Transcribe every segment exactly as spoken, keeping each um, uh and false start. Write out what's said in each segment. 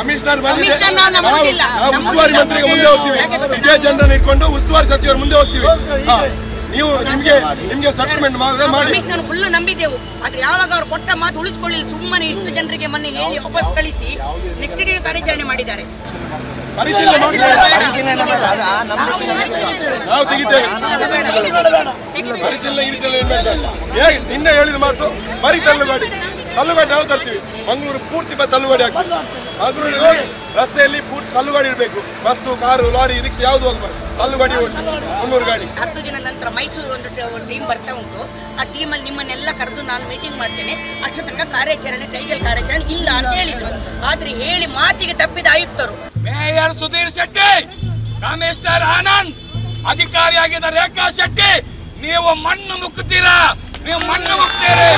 Commissioner ಉಸ್ತುವಾರಿ ಮಂತ್ರಿಗೆ ಮುಂದೆ ಹೋಗ್ತೀವಿ, ಇದೇ ಜನರನ್ನು ಇಟ್ಕೊಂಡು ಉಸ್ತುವಾರಿ ಸಚಿವರು ಮುಂದೆ ಹೋಗ್ತೀವಿ. ನೀವು ನಿಮ್ಗೆ ನಿಮ್ಗೆ ಸೆಟಲ್ಮೆಂಟ್ ಮಾಡಿ ಫುಲ್ ನಂಬಿದ್ದೆವು. ಆದ್ರೆ ಯಾವಾಗ ಅವ್ರು ಕೊಟ್ಟ ಮಾತು ಉಳಿಸ್ಕೊಳ್ಳಿಲ್ಲ, ಸುಮ್ಮನೆ ಇಷ್ಟು ಜನರಿಗೆ ಮೊನ್ನೆ ಹೇಳಿ ವಾಪಸ್ ಕಳಿಸಿ ನೆಕ್ಸ್ಟ್ ಡೇ ಕಾರ್ಯಾಚರಣೆ ಮಾಡಿದ್ದಾರೆ. ಪರಿಶೀಲನೆ ನಾವು ತೆಗಿದ್ದೇವೆ. ಪರಿಶೀಲನೆ ಹೇಗೆ ನಿನ್ನೆ ಹೇಳಿದ ಮಾತು ಬರೀ ತಳ್ಳುಗಾಡಿ ತಳ್ಳುಗಾಡಿ ನಾವು ತರ್ತೀವಿ. ಮಂಗಳೂರು ಪೂರ್ತಿ ತಳ್ಳುಗಾಡಿ ಆಗ್ತದೆ. ಮಂಗಳೂರಿಗೆ ಹೋಗಿ ರಸ್ತೆಯಲ್ಲಿ ಪೂರ್ತಿ ತಳ್ಳುಗಾಡಿ ಇರಬೇಕು. ಬಸ್ಸು, ಕಾರು, ಲಾರಿ, ರಿಕ್ಷಾ ಯಾವ್ದು ಹೋಗ್ಬಾರ್ದು, ತಳ್ಳುಗಾಡಿ ಹೋಗಿ ಮುನ್ನೂರು ಗಾಡಿ. ಹತ್ತು ದಿನ ನಂತರ ಮೈಸೂರು ಒಂದು ಟೀಮ್ ಬರ್ತಾ ಉಂಟು. ಆ ಟೀಮಲ್ಲಿ ನಿಮ್ಮನ್ನೆಲ್ಲ ಕರೆದು ನಾನು ಮೀಟಿಂಗ್ ಮಾಡ್ತೇನೆ, ಅಷ್ಟು ತನಕ ಕಾರ್ಯಾಚರಣೆ ಟೈಗಲ್ ಕಾರ್ಯಾಚರಣೆ ಇಲ್ಲ ಅಂತ ಹೇಳಿದ್ರು. ಆದ್ರೆ ಹೇಳಿ ಮಾತಿಗೆ ತಪ್ಪಿದ ಆಯುಕ್ತರು ಮೇಯರ್ ಸುಧೀರ್ ಶೆಟ್ಟಿ, ಕಮಿಷನರ್ ಆನಂದ್, ಅಧಿಕಾರಿಯಾಗಿದ್ದ ರೇಖಾ ಶೆಟ್ಟಿ, ನೀವು ಮಣ್ಣು ಮುಕ್ಕುತ್ತೀರಾ, ನೀವು ಮಣ್ಣು ಮುಕ್ತೀರಿ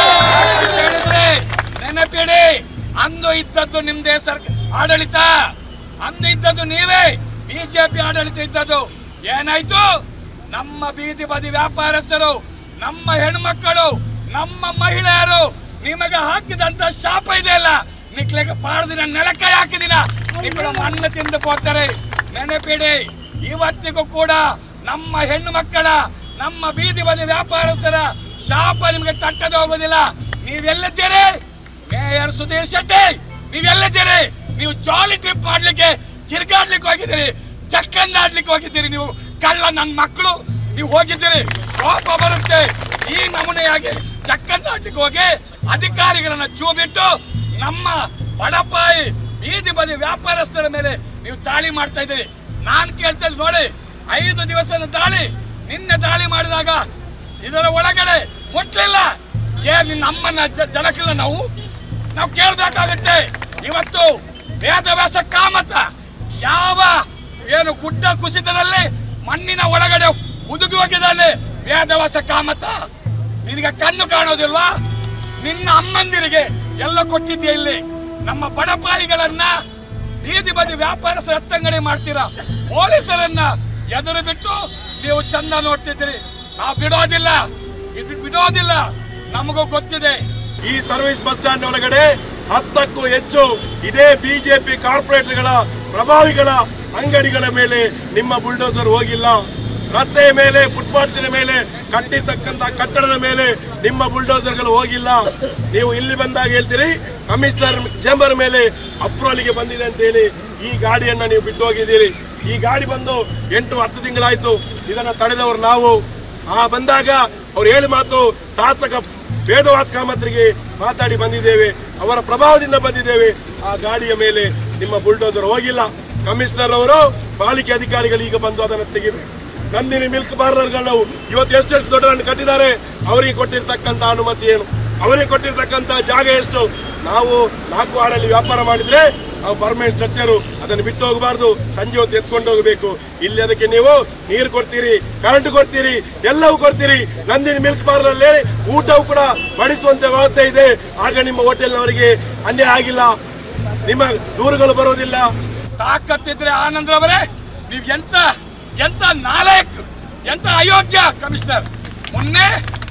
ಹೇಳಿದ್ರೆ ನೆನಪಿಡಿ. ಅಂದು ಇದ್ದದ್ದು ನಿಮ್ದೇ ಸರ್ಕಾರ ಆಡಳಿತ, ಅಂದು ಇದ್ದದ್ದು ನೀವೇ, ಬಿಜೆಪಿ ಆಡಳಿತ ಇದ್ದದ್ದು. ಏನಾಯ್ತು? ನಮ್ಮ ಬೀದಿ ಬದಿ ವ್ಯಾಪಾರಸ್ಥರು, ನಮ್ಮ ಹೆಣ್ಮಕ್ಕಳು, ನಮ್ಮ ಮಹಿಳೆಯರು ನಿಮಗೆ ಹಾಕಿದಂತ ಶಾಪ ಇದೆಯಲ್ಲ, ನಿಕ್ಲೆಗೆ ಪಾಡ್ದಿನ ನೆಲಕ್ಕೆ ಹಾಕಿದಿನ ನಿಮ್ಮಳು ಮಣ್ಣು ತಿಂದು ಹೋಗ್ತಾರೆ. ನೆನಪಿಡಿ, ಇವತ್ತಿಗೂ ಕೂಡ ನಮ್ಮ ಹೆಣ್ಣು ಮಕ್ಕಳ, ನಮ್ಮ ಬೀದಿ ಬದಿ ವ್ಯಾಪಾರಸ್ಥರ ಶಾಪ ನಿಮಗೆ ತಟ್ಟದೆ ಹೋಗೋದಿಲ್ಲ. ನೀವೆಲ್ಲಿದ್ದೀರಿ ಮೇಯರ್ ಸುಧೀರ್ ಶೆಟ್ಟಿ? ನೀವೆಲ್ಲಿದ್ದೀರಿ? ನೀವು ಜಾಲಿ ಟ್ರಿಪ್ ಮಾಡ್ಲಿಕ್ಕೆ ತಿರ್ಗಾಡ್ಲಿಕ್ಕೆ ಹೋಗಿದ್ದೀರಿ, ಚಕ್ಕನ್ ಆಡ್ಲಿಕ್ಕೆ ಹೋಗಿದ್ದೀರಿ. ನೀವು ಕಳ್ಳ ನನ್ನ ಮಕ್ಕಳು, ನೀವು ಹೋಗಿದ್ದೀರಿ. ಕೋಪ ಬರುತ್ತೆ. ಈ ನಮೂನೆಯಾಗಿ ಚಕ್ಕನ್ ಆಡ್ಲಿಕ್ಕೆ ಹೋಗಿ ಅಧಿಕಾರಿಗಳನ್ನ ಚೂ ಬಿಟ್ಟು ನಮ್ಮ ಬಡಪಾಯಿ ಬೀದಿ ಬದಿ ವ್ಯಾಪಾರಸ್ಥರ ಮೇಲೆ ನೀವು ದಾಳಿ ಮಾಡ್ತಾ ಇದ್ದೀರಿ. ನಾನ್ ಕೇಳ್ತಾ ಇದ್ದೆ ನೋಡಿ, ಐದು ದಿವಸದ ದಾಳಿ, ನಿನ್ನೆ ದಾಳಿ ಮಾಡಿದಾಗ ಇದರ ಒಳಗಡೆ ಮುಟ್ಲಿಲ್ಲ. ಏನ್ ನಿನ್ನ ಅಮ್ಮನ ಜನಕ್ಕಿಲ್ಲ? ನಾವು ನಾವು ಕೇಳ್ಬೇಕಾಗುತ್ತೆ. ಇವತ್ತು ವೇದವ್ಯಾಸ ಕಾಮತ ಯಾವ ಏನು ಗುಡ್ಡ ಕುಸಿತದಲ್ಲಿ ಮಣ್ಣಿನ ಒಳಗಡೆ ಹುದುಗಿ ಹೋಗಿದ್ದಾನೆ ವೇದವ್ಯಾಸ ಕಾಮತ. ನಿನಗೆ ಕಣ್ಣು ಕಾಣೋದಿಲ್ವಾ? ನಿನ್ನ ಅಮ್ಮಂದಿರಿಗೆ ಎಲ್ಲ ಕೊಟ್ಟಿದ್ಯಾ ಇಲ್ಲಿ? ನಮ್ಮ ಬಡಪಾಯಿಗಳನ್ನ ಬೀದಿ ಬದಿ ವ್ಯಾಪಾರಸ್ಥರ ಎತ್ತಂಗಡಿ ಮಾಡ್ತೀರಾ. ಪೊಲೀಸರನ್ನ ಎದುರು ಬಿಟ್ಟು ನೀವು ಚಂದ ನೋಡ್ತಿದ್ದೀರಿ. ನಾವು ಬಿಡೋದಿಲ್ಲ, ಇದು ಬಿಡೋದಿಲ್ಲ. ನಮಗೂ ಗೊತ್ತಿದೆ. ಈ ಸರ್ವಿಸ್ ಬಸ್ ಸ್ಟ್ಯಾಂಡ್ ಒಳಗಡೆ ಹತ್ತಕ್ಕೂ ಹೆಚ್ಚು ಇದೇ ಬಿಜೆಪಿ ಕಾರ್ಪೊರೇಟ್ಗಳ ಪ್ರಭಾವಿಗಳ ಅಂಗಡಿಗಳ ಮೇಲೆ ನಿಮ್ಮ ಬುಲ್ಡೋಸರ್ ಹೋಗಿಲ್ಲ. ರಸ್ತೆಯ ಮೇಲೆ, ಫುಟ್ಪಾತಿನ ಮೇಲೆ ಕಟ್ಟಿರ್ತಕ್ಕಂಥ ಕಟ್ಟಡದ ಮೇಲೆ ನಿಮ್ಮ ಬುಲ್ಡೋಸರ್ಗಳು ಹೋಗಿಲ್ಲ. ನೀವು ಇಲ್ಲಿ ಬಂದಾಗ ಹೇಳ್ತೀರಿ ಕಮಿಷನರ್ ಚೇಂಬರ್ ಮೇಲೆ ಅಪ್ರೂವಲ್ಗೆ ಬಂದಿದೆ ಅಂತ ಹೇಳಿ ಈ ಗಾಡಿಯನ್ನ ನೀವು ಬಿಟ್ಟು ಹೋಗಿದ್ದೀರಿ. ಈ ಗಾಡಿ ಬಂದು ಎಂಟು ಹತ್ತು ತಿಂಗಳಾಯ್ತು. ಇದನ್ನ ತಡೆದವರು ನಾವು. ಆ ಬಂದಾಗ ಅವ್ರು ಹೇಳಿ ಮಾತು ಶಾಸಕ ವೇದವ್ಯಾಸ ಕಾಮತ್ರಿಗೆ ಮಾತಾಡಿ ಬಂದಿದ್ದೇವೆ, ಅವರ ಪ್ರಭಾವದಿಂದ ಬಂದಿದ್ದೇವೆ. ಆ ಗಾಡಿಯ ಮೇಲೆ ನಿಮ್ಮ ಬುಲ್ಡೋಸರ್ ಹೋಗಿಲ್ಲ. ಕಮಿಷನರ್ ಅವರು, ಪಾಲಿಕೆ ಅಧಿಕಾರಿಗಳು ಈಗ ಬಂದು ಅದನ್ನು ತೆಗಿಬೇಕು. ನಂದಿನಿ ಮಿಲ್ಕ್ ಪಾರ್ಲರ್ಗಳು ಇವತ್ತು ಎಷ್ಟೆಷ್ಟು ದೊಡ್ಡದನ್ನು ಕಟ್ಟಿದ್ದಾರೆ, ಅವರಿಗೆ ಕೊಟ್ಟಿರ್ತಕ್ಕಂಥ ಅನುಮತಿ ಏನು, ಅವರಿಗೆ ಕೊಟ್ಟಿರ್ತಕ್ಕಂಥ ಜಾಗ ಎಷ್ಟು? ನಾವು ನಾಲ್ಕು ಆಡಲ್ಲಿ ವ್ಯಾಪಾರ ಮಾಡಿದ್ರೆ ನಾವು ಪರ್ಮನೆಂಟ್ ಸ್ಟ್ರಕ್ಚರು, ಅದನ್ನು ಬಿಟ್ಟು ಹೋಗಬಾರ್ದು. ಸಂಜೆ ಹೊತ್ತು ಎತ್ಕೊಂಡು ಹೋಗಬೇಕು. ಇಲ್ಲಿ ಅದಕ್ಕೆ ನೀವು ನೀರು ಕೊಡ್ತೀರಿ, ಕರೆಂಟ್ ಕೊಡ್ತೀರಿ, ಎಲ್ಲವೂ ಕೊಡ್ತೀರಿ. ನಂದಿನಿ ಮಿಲ್ಕ್ ಪಾರ್ಲರ್ ಊಟವು ಕೂಡ ಬಡಿಸುವಂತ ವ್ಯವಸ್ಥೆ ಇದೆ. ಆಗ ನಿಮ್ಮ ಹೋಟೆಲ್ನವರಿಗೆ ಅನ್ಯಾಯ ಆಗಿಲ್ಲ, ನಿಮ್ಮ ದೂರುಗಳು ಬರೋದಿಲ್ಲ. ತಾಕತ್ತಿದ್ರೆ ಆನಂದ್ರವರೇ, ನೀವು ಎಂತ ಎಂತ ನಾಲಾಯಕ್, ಎಂತ ಅಯೋಗ್ಯ ಕಮಿಷನರ್. ಮೊನ್ನೆ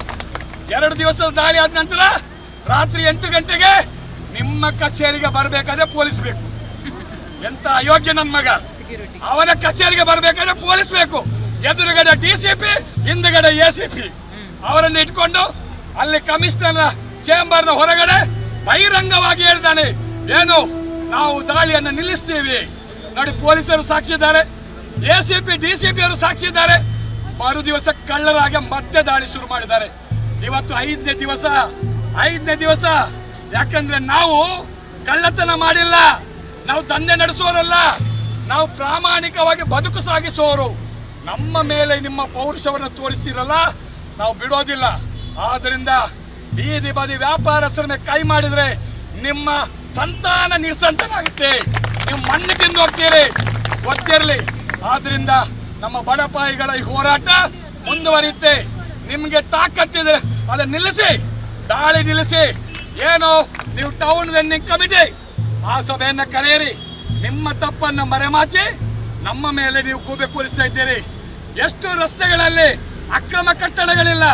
ಎರಡು ದಿವಸದ ದಾಳಿ ಆದ ನಂತರ ರಾತ್ರಿ ಎಂಟು ಗಂಟೆಗೆ ನಿಮ್ಮ ಕಚೇರಿಗೆ ಬರಬೇಕಾದ್ರೆ ಪೊಲೀಸ್ ಬೇಕು. ಎಂತ ಅಯೋಗ್ಯ ನನ್ನ ಮಗ. ಅವನ ಕಚೇರಿಗೆ ಬರಬೇಕಾದ್ರೆ ಪೊಲೀಸ್ ಬೇಕು. ಎದುರುಗಡೆ ಡಿ ಸಿ ಪಿ, ಹಿಂದುಗಡೆ ಎ ಸಿ ಪಿ ಅವರನ್ನು ಇಟ್ಕೊಂಡು ಅಲ್ಲಿ ಕಮಿಷನರ್ ಚೇಂಬರ್ ನ ಹೊರಗಡೆ ಬಹಿರಂಗವಾಗಿ ಹೇಳ್ತಾನೆ, ಏನು ನಾವು ದಾಳಿಯನ್ನು ನಿಲ್ಲಿಸ್ತೀವಿ ನೋಡಿ. ಪೊಲೀಸರು ಸಾಕ್ಷಿ ಇದ್ದಾರೆ, A C P D C P ಅವರು ಸಾಕ್ಷಿ ಇದ್ದಾರೆ. ಮರು ದಿವಸ ಕಳ್ಳರಾಗ ಮತ್ತೆ ದಾಳಿ ಶುರು ಮಾಡಿದ್ದಾರೆ. ಇವತ್ತು ಐದನೇ ದಿವಸ ಐದನೇ ದಿವಸ ಯಾಕಂದ್ರೆ ನಾವು ಕಳ್ಳತನ ಮಾಡಿಲ್ಲ, ನಾವು ದಂಧೆ ನಡೆಸೋರಲ್ಲ, ನಾವು ಪ್ರಾಮಾಣಿಕವಾಗಿ ಬದುಕು ಸಾಗಿಸೋರು. ನಮ್ಮ ಮೇಲೆ ನಿಮ್ಮ ಪೌರುಷವನ್ನು ತೋರಿಸಿರಲ್ಲ, ನಾವು ಬಿಡೋದಿಲ್ಲ. ಆದ್ರಿಂದ ಬೀದಿ ಬದಿ ವ್ಯಾಪಾರಸ್ಥರ ಮೇಲೆ ಕೈ ಮಾಡಿದ್ರೆ ನಿಮ್ಮ ಸಂತಾನ ನಿರ್ಸಂತಾನಾಗುತ್ತೆ, ನೀವು ಮಣ್ಣು ತಿಂದು ಹೋಗ್ತೀರಿ, ಗೊತ್ತಿರಲಿ. ಆದ್ರಿಂದ ನಮ್ಮ ಬಡಪಾಯಿಗಳ ಈ ಹೋರಾಟ ಮುಂದುವರಿಯುತ್ತೆ. ನಿಮ್ಗೆ ತಾಕತ್ತಿದ್ರೆ ಅದನ್ನ ನಿಲ್ಲಿಸಿ, ದಾಳಿ ನಿಲ್ಲಿಸಿ. ಏನು ನೀವು ಟೌನ್ ವೆನ್ನಿಂಗ್ ಕಮಿಟಿ ಆ ಸಭೆಯನ್ನ ಕರೆಯಿರಿ. ನಿಮ್ಮ ತಪ್ಪನ್ನ ಮರೆಮಾಚಿ ನಮ್ಮ ಮೇಲೆ ನೀವು ಗೂಬೆ ಕೂರಿಸ್ತಾ ಇದ್ದೀರಿ. ಎಷ್ಟು ರಸ್ತೆಗಳಲ್ಲಿ ಅಕ್ರಮ ಕಟ್ಟಡಗಳಿಲ್ಲ,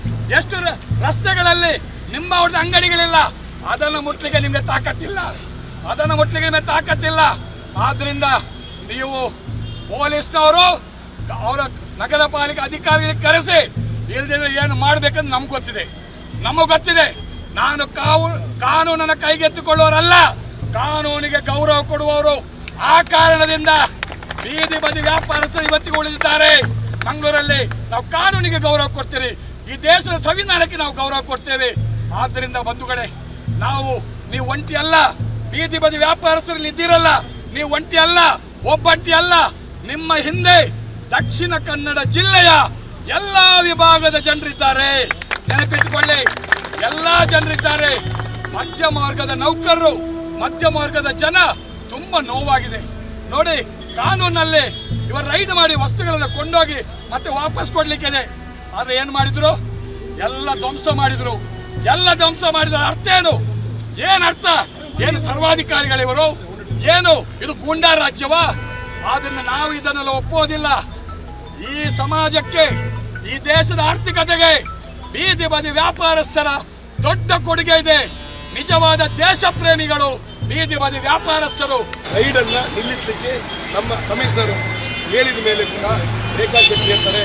ಎಷ್ಟು ರಸ್ತೆಗಳಲ್ಲಿ ನಿಮ್ಮ ಅವ್ರದ್ದು ಅಂಗಡಿಗಳಿಲ್ಲ, ಅದನ್ನು ಮುಟ್ಲಿಕ್ಕೆ ನಿಮ್ಗೆ ತಾಕತ್ತಿಲ್ಲ. ಅದನ್ನು ಮುಟ್ಲಿಕ್ಕೆ ಮೇಲೆ ತಾಕತ್ತಿಲ್ಲ. ಆದ್ರಿಂದ ನೀವು ಪೊಲೀಸ್ನವರು ಅವರ ನಗರ ಪಾಲಿಕೆ ಅಧಿಕಾರಿಗಳಿಗೆ ಕರೆಸಿ, ಇಲ್ದಿದ್ರೆ ಏನು ಮಾಡ್ಬೇಕಂತ ನಮ್ಗೆ ಗೊತ್ತಿದೆ ನಮಗೆ ಗೊತ್ತಿದೆ ನಾನು ಕಾವು ಕಾನೂನನ್ನ ಕೈಗೆತ್ತಿಕೊಳ್ಳೋರಲ್ಲ, ಕಾನೂನಿಗೆ ಗೌರವ ಕೊಡುವವರು. ಆ ಕಾರಣದಿಂದ ಬೀದಿ ಬದಿ ವ್ಯಾಪಾರಸ್ಥರು ಇವತ್ತಿಗೆ ಉಳಿದಿದ್ದಾರೆ. ಮಂಗಳೂರಲ್ಲಿ ನಾವು ಕಾನೂನಿಗೆ ಗೌರವ ಕೊಡ್ತೀವಿ, ಈ ದೇಶದ ಸಂವಿಧಾನಕ್ಕೆ ನಾವು ಗೌರವ ಕೊಡ್ತೇವೆ. ಆದ್ದರಿಂದ ಬಂಧುಗಳೇ, ನಾವು ನೀವು ಒಂಟಿ ಅಲ್ಲ, ಬೀದಿ ಬದಿ ವ್ಯಾಪಾರಸ್ಥರಲ್ಲಿ ಇದ್ದೀರಲ್ಲ, ನೀವು ಒಂಟಿ ಅಲ್ಲ, ಒಬ್ಬಂಟಿ ಅಲ್ಲ. ನಿಮ್ಮ ಹಿಂದೆ ದಕ್ಷಿಣ ಕನ್ನಡ ಜಿಲ್ಲೆಯ ಎಲ್ಲಾ ವಿಭಾಗದ ಜನರಿದ್ದಾರೆ, ನೆನಪಿಟ್ಟುಕೊಳ್ಳಿ. ಎಲ್ಲಾ ಜನರಿದ್ದಾರೆ. ಮಧ್ಯಮ ವರ್ಗದ ನೌಕರರು, ಮಧ್ಯಮ ವರ್ಗದ ಜನ ತುಂಬಾ ನೋವಾಗಿದೆ ನೋಡಿ. ಕಾನೂನಲ್ಲಿ ಇವರು ರೈಡ್ ಮಾಡಿ ವಸ್ತುಗಳನ್ನು ಕೊಂಡೋಗಿ ಮತ್ತೆ ವಾಪಸ್ ಕೊಡ್ಲಿಕ್ಕಿದೆ. ಆದ್ರೆ ಏನ್ ಮಾಡಿದ್ರು? ಎಲ್ಲ ಧ್ವಂಸ ಮಾಡಿದ್ರು. ಎಲ್ಲ ಧ್ವಂಸ ಮಾಡಿದ್ರ ಅರ್ಥ ಏನು? ಏನ್ ಅರ್ಥ? ಏನು ಸರ್ವಾಧಿಕಾರಿಗಳಿವರು? ಏನು ಇದು ಗೂಂಡಾ ರಾಜ್ಯವಾ? ಆದ್ರಿಂದ ನಾವು ಇದನ್ನೆಲ್ಲ ಒಪ್ಪೋದಿಲ್ಲ. ಈ ಸಮಾಜಕ್ಕೆ, ಈ ದೇಶದ ಆರ್ಥಿಕತೆಗೆ ಬೀದಿ ಬದಿ ವ್ಯಾಪಾರಸ್ಥರ ದೊಡ್ಡ ಕೊಡುಗೆ ಇದೆ. ನಿಜವಾದ ದೇಶ ಪ್ರೇಮಿಗಳು ಬೀದಿ ಬದಿ ವ್ಯಾಪಾರಸ್ಥರು. ರೈಡ್ ಅನ್ನ ನಿಲ್ಲಿಸಲಿಕ್ಕೆ ನಮ್ಮ ಕಮಿಷನರ್ ಹೇಳಿದ ಮೇಲೆ ಕೂಡ ರೇಖಾ ಶೆಟ್ಟಿ ಅಂತಾರೆ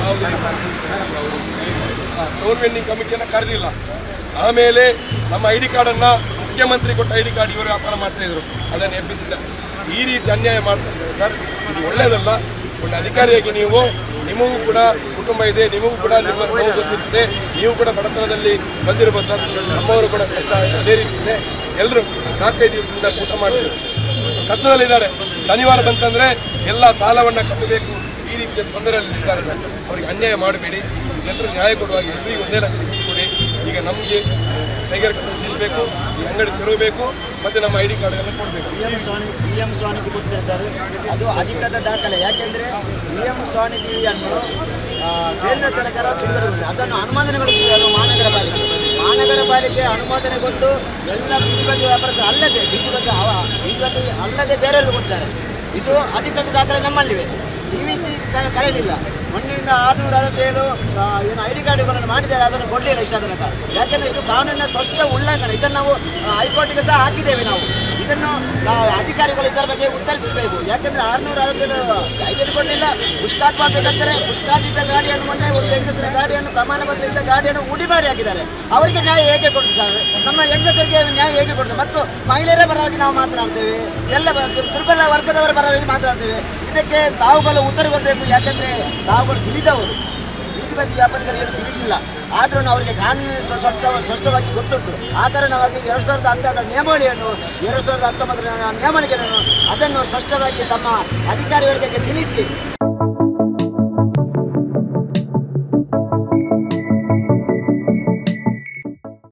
ಗೌರ್ಮೆಂಟಿಂಗ್ ಕಮಿಟಿಯನ್ನ ಕರೆದಿಲ್ಲ. ಆಮೇಲೆ ನಮ್ಮ ಐ ಡಿ ಕಾರ್ಡ್ ಅನ್ನ ಮುಖ್ಯಮಂತ್ರಿ ಕೊಟ್ಟ ಐ ಡಿ ಕಾರ್ಡ್ ಇವರು ವ್ಯಾಪಾರ ಮಾಡ್ತಾ ಇದ್ರು, ಅದನ್ನು ಎಬ್ಬಿಸಿದ್ದಾರೆ. ಈ ರೀತಿ ಅನ್ಯಾಯ ಮಾಡ್ತಾ ಇದ್ದಾರೆ ಸರ್, ಇದು ಒಳ್ಳೇದಲ್ಲ. ಒಳ್ಳೆ ಅಧಿಕಾರಿಯಾಗಿ ನೀವು, ನಿಮಗೂ ಕೂಡ ಕುಟುಂಬ ಇದೆ, ನಿಮಗೂ ಕೂಡ ನಿಮ್ಮ ನೋವು ಗೊತ್ತಿರ್ತದೆ, ನೀವು ಕೂಡ ಬಡತನದಲ್ಲಿ ಬಂದಿರ್ಬೋದು ಸರ್, ನಮ್ಮವರು ಕೂಡ ಕಷ್ಟ ಅದೇ ರೀತಿ ಇದೆ. ಎಲ್ಲರೂ ನಾಲ್ಕೈದು ದಿವಸದಿಂದ ಊಟ ಮಾಡ್ತಾರೆ, ಕಷ್ಟದಲ್ಲಿದ್ದಾರೆ. ಶನಿವಾರ ಬಂತಂದ್ರೆ ಎಲ್ಲ ಸಾಲವನ್ನ ಕಟ್ಟಬೇಕು, ಈ ರೀತಿಯ ತೊಂದರೆಯಲ್ಲಿ ಇದ್ದಾರೆ ಸರ್. ಅವ್ರಿಗೆ ಅನ್ಯಾಯ ಮಾಡಬೇಡಿ, ಎಲ್ಲರೂ ನ್ಯಾಯ ಕೊಡುವಾಗ ಎಲ್ಲರಿಗೂ ಒಂದೇ ಕೊಡಿ. ಈಗ ನಮಗೆ ಟೈಗರ್ ನಿಲ್ಲಬೇಕು, ಈ ಅಂಗಡಿ ತೆರವಬೇಕು, ಮತ್ತೆ ನಮ್ಮ ಐ ಡಿ ಕಾರ್ಡ್ ಎಲ್ಲ ಕೊಡಬೇಕು. P M Svanidhi P M Svanidhi ಕೊಡ್ತಾರೆ ಸರ್, ಅದು ಅಧಿಕೃತ ದಾಖಲೆ. ಯಾಕೆಂದರೆ ಪಿ ಎಂ ಸ್ವಾನಿಧಿಯನ್ನು ಕೇಂದ್ರ ಸರ್ಕಾರ ಬಿಡುಗಡೆ ಕೊಟ್ಟಿದೆ, ಅದನ್ನು ಅನುಮೋದನೆಗೊಳಿಸಿದ್ದಾರೆ ಮಹಾನಗರ ಪಾಲಿಕೆ. ಮಹಾನಗರ ಪಾಲಿಕೆ ಅನುಮೋದನೆ ಕೊಟ್ಟು ಎಲ್ಲ ಬೀದಿ ಬದಿ ವ್ಯಾಪಾರಸ್ಥರು ಅಲ್ಲದೆ ಬೀದಿ ಬದಿ ಅವ ಬೀದಿ ಬದಿ ಅಲ್ಲದೆ ಬೇರೆಯವರು ಕೊಟ್ಟಿದ್ದಾರೆ. ಇದು ಅಧಿಕೃತ ದಾಖಲೆ ನಮ್ಮಲ್ಲಿವೆ. ಡಿ ವಿ ಸಿ ಕರೆಯಲಿಲ್ಲ. ಮೊನ್ನೆಯಿಂದ ಆರುನೂರ ಅರವತ್ತೇಳು ಏನು ಐ ಡಿ ಕಾರ್ಡುಗಳನ್ನು ಮಾಡಿದ್ದಾರೆ, ಅದನ್ನು ಕೊಡಲಿಲ್ಲ ಇಷ್ಟ ತನಕ. ಯಾಕೆಂದರೆ ಇದು ಕಾನೂನಿನ ಸ್ಪಷ್ಟ ಉಲ್ಲಂಘನೆ. ಇದನ್ನು ನಾವು ಹೈಕೋರ್ಟ್ಗೆ ಸಹ ಹಾಕಿದ್ದೇವೆ. ನಾವು ಇದನ್ನು ಅಧಿಕಾರಿಗಳು ಇದರ ಬಗ್ಗೆ ಉತ್ತರಿಸಬೇಕು. ಯಾಕೆಂದರೆ ಆರುನೂರ ಅರವತ್ತೇಳು ಐ ಡಿ ಕೊಡಲಿಲ್ಲ, ಪುಷ್ಕಾಟ್ ಮಾಡಬೇಕಂತಾರೆ. ಪುಷ್ಕಾಟ್ ಇದ್ದ ಗಾಡಿಯನ್ನು ಮೊನ್ನೆ ಒಂದು ಹೆಂಗಸರ ಗಾಡಿಯನ್ನು ಪ್ರಮಾಣ ಪತ್ರ ಇದ್ದ ಗಾಡಿಯನ್ನು ಉಡಿಮಾರಿ ಹಾಕಿದ್ದಾರೆ. ಅವರಿಗೆ ನ್ಯಾಯ ಹೇಗೆ ಕೊಡ್ತೀವಿ ಸರ್? ನಮ್ಮ ಹೆಂಗಸರಿಗೆ ನ್ಯಾಯ ಹೇಗೆ ಕೊಡ್ತೇವೆ? ಮತ್ತು ಮಹಿಳೆಯರ ಪರವಾಗಿ ನಾವು ಮಾತನಾಡ್ತೇವೆ, ಎಲ್ಲ ದುರ್ಬಲ ವರ್ಗದವರ ಪರವಾಗಿ ಮಾತನಾಡ್ತೇವೆ. ಇದಕ್ಕೆ ತಾವುಗಳು ಉತ್ತರ ಕೊಡಬೇಕು. ಯಾಕೆಂದರೆ ತಾವುಗಳು ತಿಳಿದವರು, ಬೀದಿ ಬದಿ ವ್ಯಾಪಾರಿಗಳು ತಿಳಿದಿಲ್ಲ. ಆದ್ರೂ ಅವರಿಗೆ ಕಾನೂನು ಸ್ಪಷ್ಟ ಸ್ಪಷ್ಟವಾಗಿ ಗೊತ್ತುಂಟು. ಆ ಕಾರಣವಾಗಿ ಎರಡು ಸಾವಿರದ ಹತ್ತಾರ ನಿಯಮಾವಳಿಯನ್ನು ಎರಡು ಸಾವಿರದ ಹತ್ತೊಂಬತ್ತರ ನಿಯಮಾವಳಿಗಳನ್ನು ಅದನ್ನು ಸ್ಪಷ್ಟವಾಗಿ ತಮ್ಮ ಅಧಿಕಾರಿ ವರ್ಗಕ್ಕೆ ತಿಳಿಸಿ